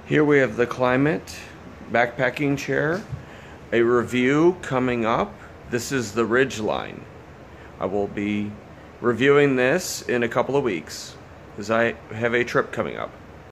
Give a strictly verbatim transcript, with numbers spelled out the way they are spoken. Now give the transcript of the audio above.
Here we have the Klymit backpacking chair. A review coming up. This is the Ridgeline. I will be reviewing this in a couple of weeks because I have a trip coming up.